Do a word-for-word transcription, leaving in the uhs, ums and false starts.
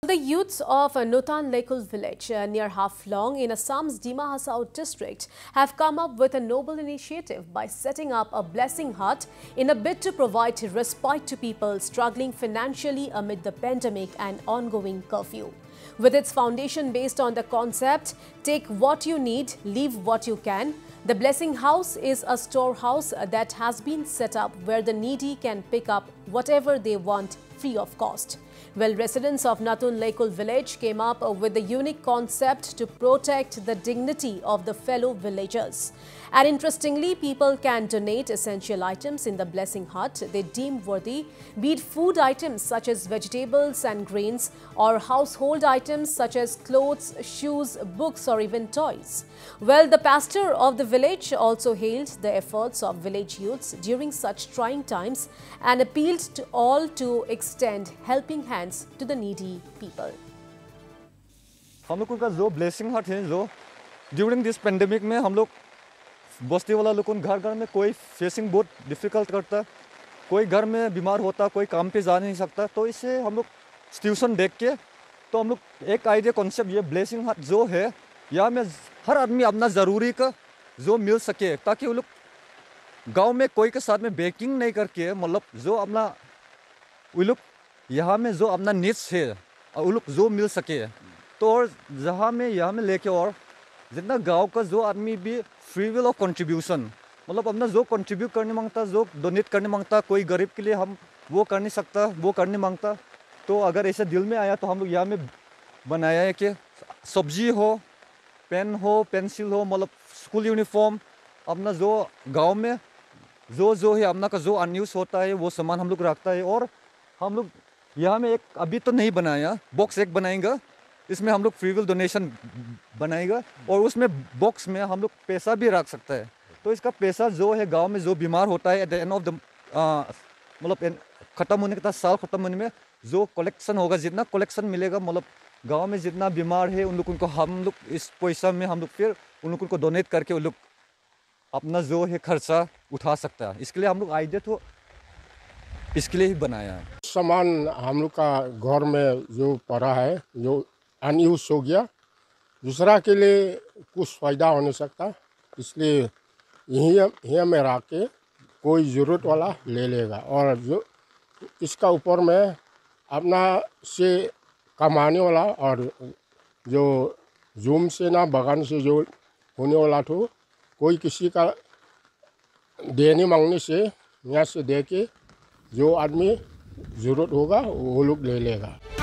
The youths of Nutan Lekul village uh, near Haflong in Assam's Dima Hasao district have come up with a noble initiative by setting up a blessing hut in a bid to provide respite to people struggling financially amid the pandemic and ongoing curfew. With its foundation based on the concept, take what you need, leave what you can, the Blessing House is a storehouse that has been set up where the needy can pick up whatever they want free of cost. Well, residents of Nutan Lekul village came up with the unique concept to protect the dignity of the fellow villagers. And interestingly, people can donate essential items in the Blessing Hut they deem worthy, be it food items such as vegetables and grains or household items such as clothes, shoes, books or even toys. Well, the pastor of the village also hailed the efforts of village youths during such trying times and appealed to all to extend helping hands to the needy people. हम लोगों का जो blessing हट है जो during this pandemic में हम लोग बस्ती वाला लोगों घर घर में कोई फेसिंग बहुत डिफ़िकल्ट करता, कोई घर में बीमार होता, कोई काम पे जा नहीं सकता, तो इसे हम लोग सिचुएशन देख के तो हम लोग एक आइडिया कॉन्सेप्ट ये ब्लेसिंग हट जो है यहाँ में हर आदमी अपना ज़रूरी का जो मिल सके ताकि वो लोग गांव में कोई के साथ में बेकिंग नहीं करके मतलब जो अपना वो लोग यहाँ में जो अपना नीड्स है वो लोग जो मिल सके तो और जहाँ में यहाँ में लेके और जितना गांव का जो आदमी भी फ्री विल ऑफ कंट्रीब्यूशन मतलब अपना जो कंट्रीब्यूट करने मांगता, जो डोनेट करने मांगता, कोई गरीब के लिए हम वो कर नहीं सकता, वो करने मांगता, तो अगर ऐसे दिल में आया तो हम लोग यहाँ में बनाया है कि सब्जी हो, पेन हो, पेंसिल हो, मतलब स्कूल यूनिफॉर्म, अपना जो गांव में जो जो है अपना का जो अनयूज होता है वो सामान हम लोग रखता है। और हम लोग यहाँ में एक अभी तो नहीं बनाया, बॉक्स एक बनाएंगे, इसमें हम लोग फ्री विल डोनेशन बनाएगा और उसमें बॉक्स में हम लोग पैसा भी रख सकता है। तो इसका पैसा जो है गांव में जो बीमार होता है at the end of the मतलब ख़त्म होने के साल ख़त्म होने में जो कलेक्शन होगा, जितना कलेक्शन मिलेगा मतलब गांव में जितना बीमार है उन लोगों को हम लोग इस पैसा में हम लोग फिर उन लोगों को डोनेट करके उन लोग अपना जो है खर्चा उठा सकता है। इसके लिए हम लोग आइडिया तो इसके लिए ही बनाया है। सामान हम लोग का घर में जो पड़ा है जो अनयूज हो गया, दूसरा के लिए कुछ फ़ायदा हो नहीं सकता, इसलिए यहीं यहीं में रख के कोई ज़रूरत वाला ले लेगा। और जो इसका ऊपर में अपना से कमाने वाला और जो जूम से ना बगान से जो होने वाला तो कोई किसी का देने मांगने से यहाँ से दे के जो आदमी ज़रूरत होगा वो लोग ले लेगा।